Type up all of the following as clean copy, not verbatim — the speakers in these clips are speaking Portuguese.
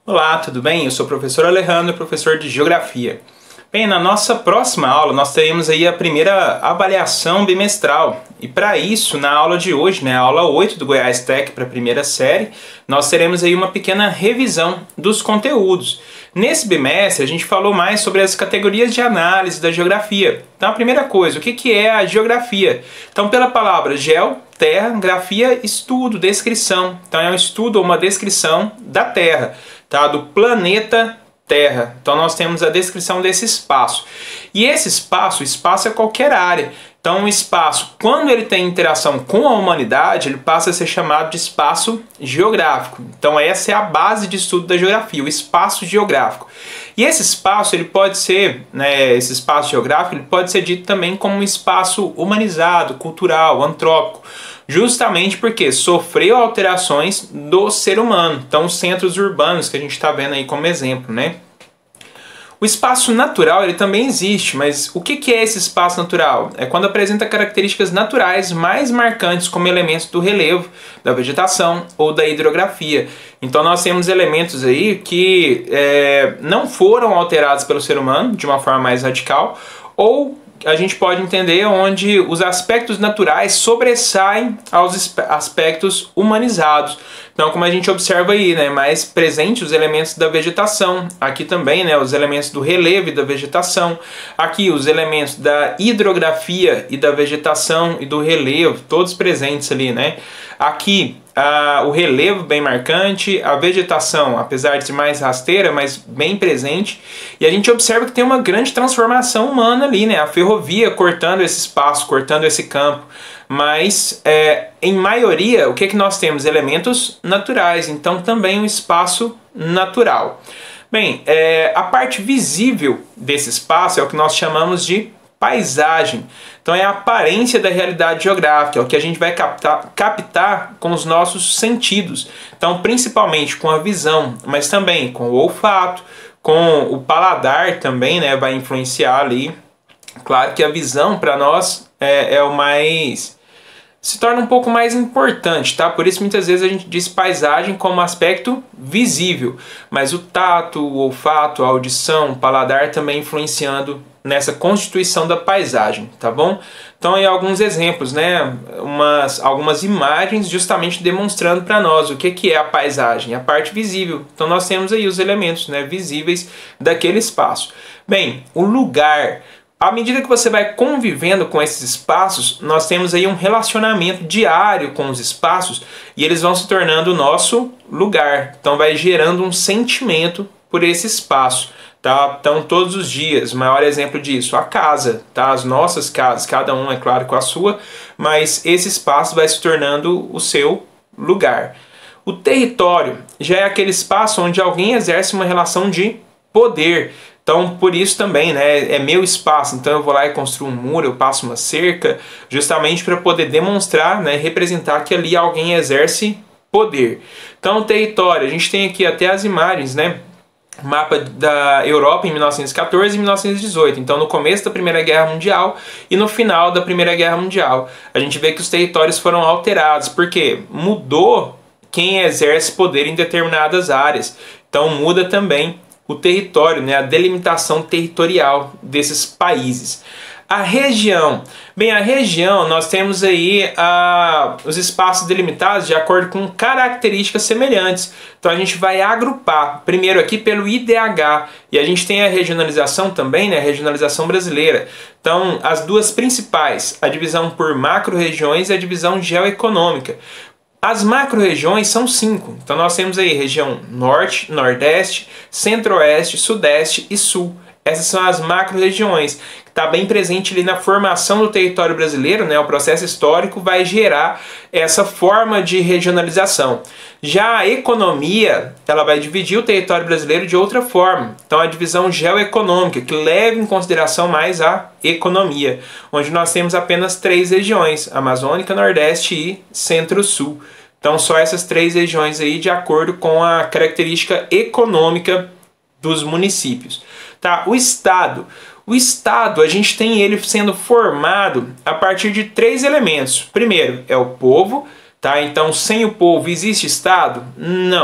Olá, tudo bem? Eu sou o professor Alejandro, professor de Geografia. Bem, na nossa próxima aula nós teremos aí a primeira avaliação bimestral. E para isso, na aula de hoje, a aula 8 do Goiás Tech para a primeira série, nós teremos aí uma pequena revisão dos conteúdos. Nesse bimestre a gente falou mais sobre as categorias de análise da geografia. Então a primeira coisa, o que é a geografia? Então pela palavra geo, terra, grafia, estudo, descrição. Então é um estudo ou uma descrição da Terra, tá? Do planeta Terra. Então nós temos a descrição desse espaço. E esse espaço é qualquer área. Então o espaço, quando ele tem interação com a humanidade, ele passa a ser chamado de espaço geográfico. Então essa é a base de estudo da geografia, o espaço geográfico. E esse espaço, ele pode ser, esse espaço geográfico, ele pode ser dito também como um espaço humanizado, cultural, antrópico. Justamente porque sofreu alterações do ser humano. Então os centros urbanos que a gente está vendo aí como exemplo, né? O espaço natural ele também existe, mas o que é esse espaço natural? É quando apresenta características naturais mais marcantes como elementos do relevo, da vegetação ou da hidrografia. Então nós temos elementos aí que não foram alterados pelo ser humano de uma forma mais radical, ou a gente pode entender onde os aspectos naturais sobressaem aos aspectos humanizados. Então, como a gente observa aí, mais presente os elementos da vegetação. Aqui também, os elementos do relevo e da vegetação. Aqui, os elementos da hidrografia e da vegetação e do relevo, todos presentes ali, Aqui, o relevo bem marcante, a vegetação, apesar de ser mais rasteira, mas bem presente. E a gente observa que tem uma grande transformação humana ali, A ferrovia cortando esse espaço, cortando esse campo. Mas, em maioria, o que nós temos? Elementos naturais, então também um espaço natural. Bem, a parte visível desse espaço é o que nós chamamos de paisagem. Então é a aparência da realidade geográfica, é o que a gente vai captar com os nossos sentidos. Então principalmente com a visão, mas também com o olfato, com o paladar também, vai influenciar ali. Claro que a visão para nós é o mais... se torna um pouco mais importante, tá? Por isso muitas vezes a gente diz paisagem como aspecto visível, mas o tato, o olfato, a audição, o paladar também influenciando nessa constituição da paisagem, tá bom? Então aí alguns exemplos, algumas imagens justamente demonstrando para nós o que é a paisagem, a parte visível. Então nós temos aí os elementos, visíveis daquele espaço. Bem, o lugar. À medida que você vai convivendo com esses espaços, nós temos aí um relacionamento diário com os espaços e eles vão se tornando o nosso lugar. Então vai gerando um sentimento por esse espaço, tá? Então todos os dias, o maior exemplo disso, a casa, tá? As nossas casas, cada um é claro com a sua, mas esse espaço vai se tornando o seu lugar. O território já é aquele espaço onde alguém exerce uma relação de poder. Então, por isso também, é meu espaço, então eu vou lá e construo um muro, eu passo uma cerca, justamente para poder demonstrar, representar que ali alguém exerce poder. Então, o território, a gente tem aqui até as imagens, mapa da Europa em 1914 e 1918, então no começo da Primeira Guerra Mundial e no final da Primeira Guerra Mundial. A gente vê que os territórios foram alterados, porque mudou quem exerce poder em determinadas áreas, então muda também o território, a delimitação territorial desses países. A região. Bem, a região, nós temos aí os espaços delimitados de acordo com características semelhantes. Então a gente vai agrupar, primeiro aqui pelo IDH, e a gente tem a regionalização também, a regionalização brasileira. Então as duas principais, a divisão por macro-regiões e a divisão geoeconômica. As macro-regiões são 5, então nós temos aí região Norte, Nordeste, Centro-Oeste, Sudeste e Sul. Essas são as macro-regiões, que está bem presente ali na formação do território brasileiro, o processo histórico vai gerar essa forma de regionalização. Já a economia, ela vai dividir o território brasileiro de outra forma. Então a divisão geoeconômica, que leva em consideração mais a economia, onde nós temos apenas 3 regiões, Amazônica, Nordeste e Centro-Sul. Então só essas 3 regiões aí de acordo com a característica econômica dos municípios. Tá? O Estado. O Estado, a gente tem ele sendo formado a partir de 3 elementos. Primeiro é o povo, tá? Então sem o povo existe Estado? Não.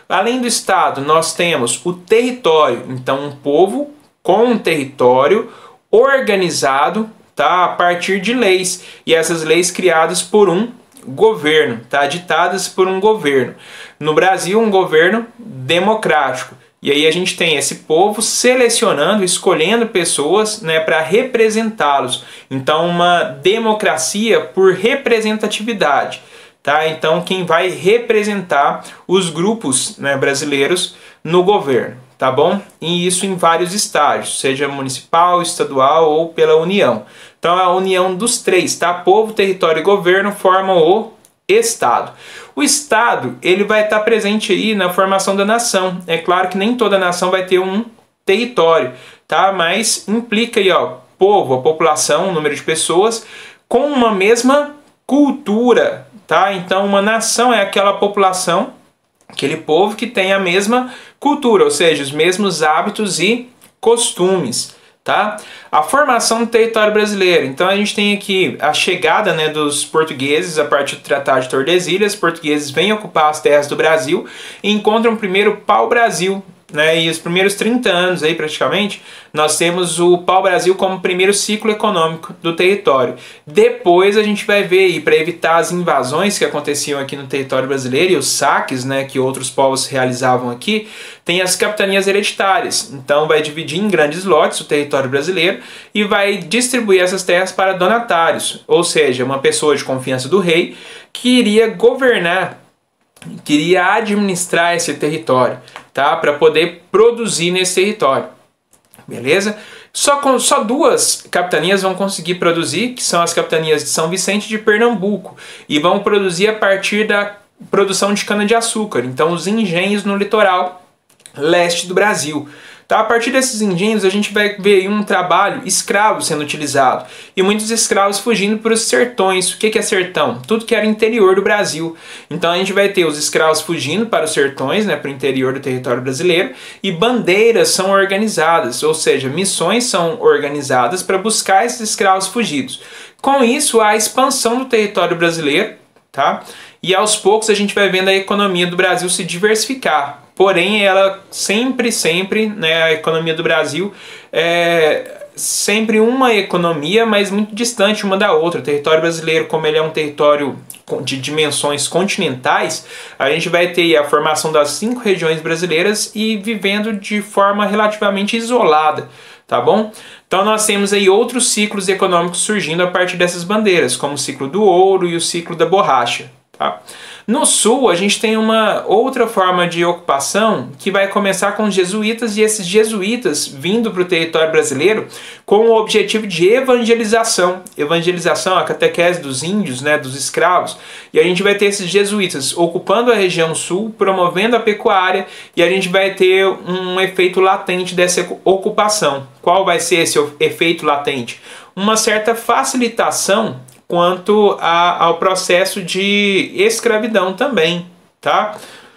Além do Estado, nós temos o território, então um povo com um território organizado, tá, a partir de leis, e essas leis criadas por um governo, tá, ditadas por um governo. No Brasil, um governo democrático. E aí a gente tem esse povo selecionando, escolhendo pessoas, né, para representá-los. Então, uma democracia por representatividade. Tá? Então, quem vai representar os grupos, né, brasileiros no governo, tá bom? E isso em vários estágios, seja municipal, estadual ou pela União. Então, a união dos três, tá? Povo, território e governo formam o Estado. O Estado, ele vai estar presente aí na formação da nação. É claro que nem toda nação vai ter um território, tá? Mas implica aí, ó, povo, a população, o número de pessoas com uma mesma cultura, tá? Então, uma nação é aquela população, aquele povo que tem a mesma cultura, ou seja, os mesmos hábitos e costumes, tá? A formação do território brasileiro. Então, a gente tem aqui a chegada, né, dos portugueses a partir do Tratado de Tordesilhas. Os portugueses vêm ocupar as terras do Brasil e encontram primeiro o pau-brasil, né? E os primeiros 30 anos aí, praticamente, nós temos o pau-brasil como primeiro ciclo econômico do território. Depois a gente vai ver aí, para evitar as invasões que aconteciam aqui no território brasileiro e os saques, né, que outros povos realizavam aqui, tem as capitanias hereditárias. Então vai dividir em grandes lotes o território brasileiro e vai distribuir essas terras para donatários, ou seja, uma pessoa de confiança do rei que iria governar, queria administrar esse território, tá? Para poder produzir nesse território, beleza? Só duas capitanias vão conseguir produzir, que são as capitanias de São Vicente e de Pernambuco, e vão produzir a partir da produção de cana-de-açúcar, então os engenhos no litoral leste do Brasil. Tá? A partir desses engenhos a gente vai ver um trabalho escravo sendo utilizado e muitos escravos fugindo para os sertões. O que é sertão? Tudo que era interior do Brasil. Então a gente vai ter os escravos fugindo para os sertões, né, para o interior do território brasileiro, e bandeiras são organizadas, ou seja, missões são organizadas para buscar esses escravos fugidos. Com isso, há a expansão do território brasileiro, tá? E aos poucos a gente vai vendo a economia do Brasil se diversificar. Porém, ela sempre, né, a economia do Brasil é sempre uma economia, mas muito distante uma da outra. O território brasileiro, como ele é um território de dimensões continentais, a gente vai ter a formação das 5 regiões brasileiras e vivendo de forma relativamente isolada, tá bom? Então nós temos aí outros ciclos econômicos surgindo a partir dessas bandeiras, como o ciclo do ouro e o ciclo da borracha. Tá? No sul, a gente tem uma outra forma de ocupação que vai começar com os jesuítas, e esses jesuítas vindo para o território brasileiro com o objetivo de evangelização. Evangelização, a catequese dos índios, né, dos escravos. E a gente vai ter esses jesuítas ocupando a região sul, promovendo a pecuária, e a gente vai ter um efeito latente dessa ocupação. Qual vai ser esse efeito latente? Uma certa facilitação quanto ao processo de escravidão também, tá?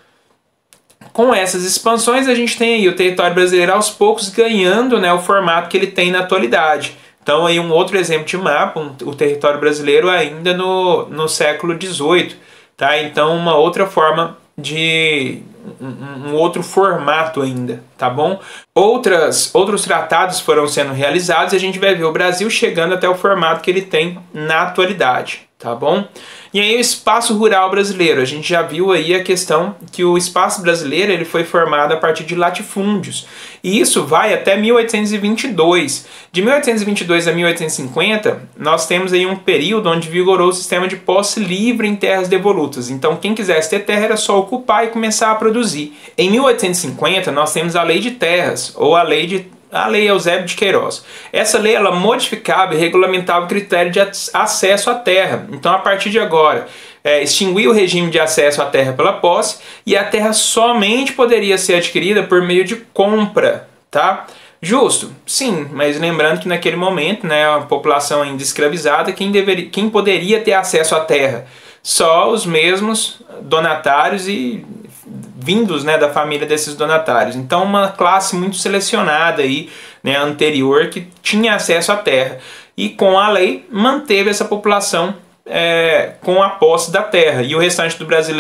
Com essas expansões a gente tem aí o território brasileiro aos poucos ganhando, né, o formato que ele tem na atualidade. Então aí um outro exemplo de mapa, o território brasileiro ainda no século XVIII, tá? Então uma outra forma de um outro formato ainda, tá bom? Outros tratados foram sendo realizados e a gente vai ver o Brasil chegando até o formato que ele tem na atualidade, tá bom? E aí o espaço rural brasileiro, a gente já viu aí a questão que o espaço brasileiro ele foi formado a partir de latifúndios, e isso vai até 1822. De 1822 a 1850, nós temos aí um período onde vigorou o sistema de posse livre em terras devolutas. Então quem quisesse ter terra era só ocupar e começar a produzir. Em 1850 nós temos a Lei de Terras, ou a Lei Eusébio de Queiroz. Essa lei ela modificava e regulamentava o critério de acesso à terra. Então, a partir de agora, extinguia o regime de acesso à terra pela posse e a terra somente poderia ser adquirida por meio de compra, tá? Justo? Sim, mas lembrando que naquele momento, né, a população ainda escravizada, quem poderia ter acesso à terra? Só os mesmos donatários e vindos, né, da família desses donatários. Então uma classe muito selecionada aí, né, anterior que tinha acesso à terra, e com a lei manteve essa população com a posse da terra, e o restante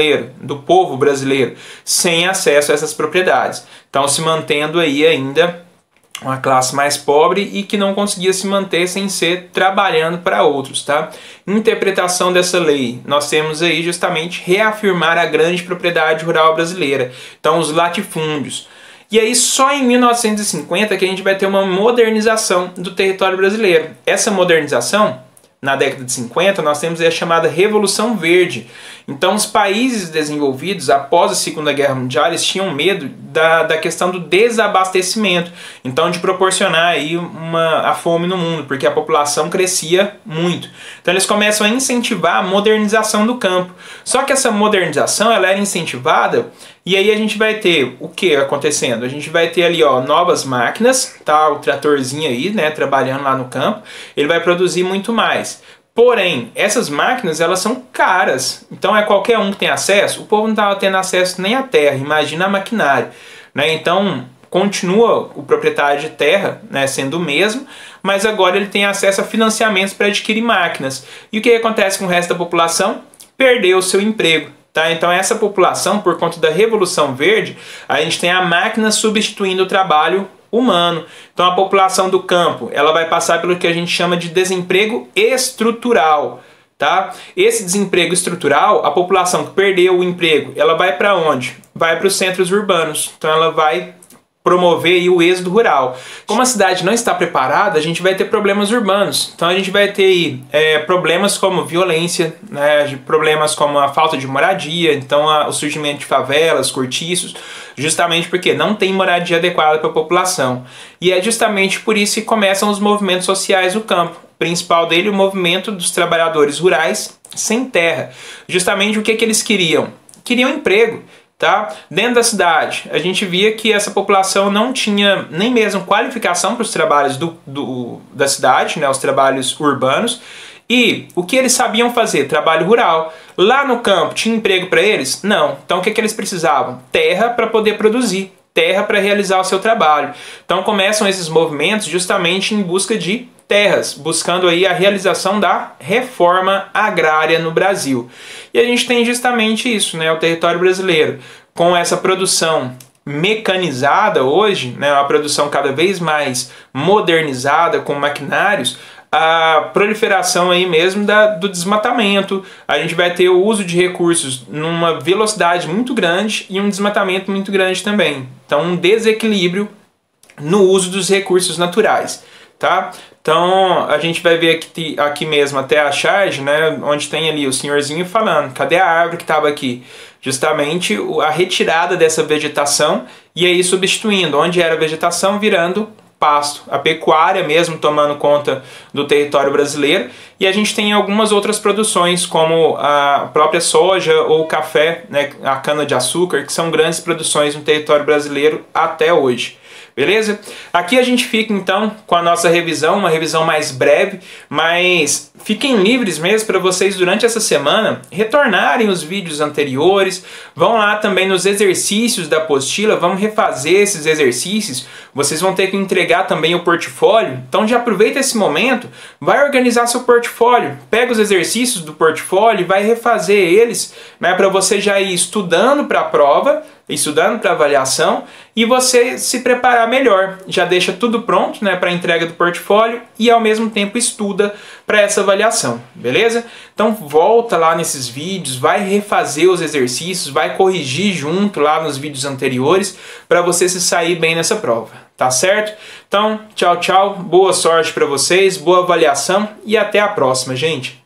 do povo brasileiro, sem acesso a essas propriedades. Então se mantendo aí ainda uma classe mais pobre e que não conseguia se manter sem ser trabalhando para outros, tá? Interpretação dessa lei, nós temos aí justamente reafirmar a grande propriedade rural brasileira, então os latifúndios. E aí só em 1950 que a gente vai ter uma modernização do território brasileiro. Essa modernização, na década de 50, nós temos a chamada Revolução Verde. Então os países desenvolvidos, após a Segunda Guerra Mundial, eles tinham medo da questão do desabastecimento. Então de proporcionar aí a fome no mundo, porque a população crescia muito. Então eles começam a incentivar a modernização do campo. Só que essa modernização ela era incentivada, e aí a gente vai ter o que acontecendo? A gente vai ter ali, ó, novas máquinas, tá? O tratorzinho aí, né, trabalhando lá no campo, ele vai produzir muito mais. Porém, essas máquinas, elas são caras. Então é qualquer um que tem acesso. O povo não estava tendo acesso nem à terra, imagina a maquinária, né? Então continua o proprietário de terra, né, sendo o mesmo, mas agora ele tem acesso a financiamentos para adquirir máquinas. E o que acontece com o resto da população? Perdeu o seu emprego. Tá? Então essa população, por conta da Revolução Verde, a gente tem a máquina substituindo o trabalho humano. Então a população do campo, ela vai passar pelo que a gente chama de desemprego estrutural. Tá? Esse desemprego estrutural, a população que perdeu o emprego, ela vai para onde? Vai para os centros urbanos. Então ela vai promover aí o êxodo rural. Como a cidade não está preparada, a gente vai ter problemas urbanos. Então a gente vai ter aí, problemas como violência, né, problemas como a falta de moradia, então o surgimento de favelas, cortiços, justamente porque não tem moradia adequada para a população. E é justamente por isso que começam os movimentos sociais no campo. O principal dele, o movimento dos trabalhadores rurais sem terra. Justamente o que eles queriam? Queriam emprego. Tá? Dentro da cidade, a gente via que essa população não tinha nem mesmo qualificação para os trabalhos da cidade, né, os trabalhos urbanos, e o que eles sabiam fazer? Trabalho rural. Lá no campo, tinha emprego para eles? Não. Então o que eles precisavam? Terra para poder produzir, terra para realizar o seu trabalho. Então começam esses movimentos justamente em busca de terras, buscando aí a realização da reforma agrária no Brasil. E a gente tem justamente isso, né, o território brasileiro, com essa produção mecanizada hoje, né, uma produção cada vez mais modernizada, com maquinários, a proliferação aí mesmo do desmatamento. A gente vai ter o uso de recursos numa velocidade muito grande e um desmatamento muito grande também. Então um desequilíbrio no uso dos recursos naturais. Tá? Então a gente vai ver aqui mesmo até a charge, né, onde tem ali o senhorzinho falando, cadê a árvore que estava aqui? Justamente a retirada dessa vegetação e aí substituindo, onde era vegetação virando pasto, a pecuária mesmo tomando conta do território brasileiro, e a gente tem algumas outras produções como a própria soja ou o café, né, a cana-de-açúcar, que são grandes produções no território brasileiro até hoje. Beleza? Aqui a gente fica então com a nossa revisão, uma revisão mais breve, mas fiquem livres mesmo para vocês durante essa semana retornarem os vídeos anteriores, vão lá também nos exercícios da apostila, vamos refazer esses exercícios, vocês vão ter que entregar também o portfólio, então já aproveita esse momento, vai organizar seu portfólio, pega os exercícios do portfólio e vai refazer eles, né, para você já ir estudando para a prova, estudando para avaliação e você se preparar melhor. Já deixa tudo pronto, né, para a entrega do portfólio e ao mesmo tempo estuda para essa avaliação, beleza? Então volta lá nesses vídeos, vai refazer os exercícios, vai corrigir junto lá nos vídeos anteriores para você se sair bem nessa prova, tá certo? Então, tchau, tchau, boa sorte para vocês, boa avaliação e até a próxima, gente!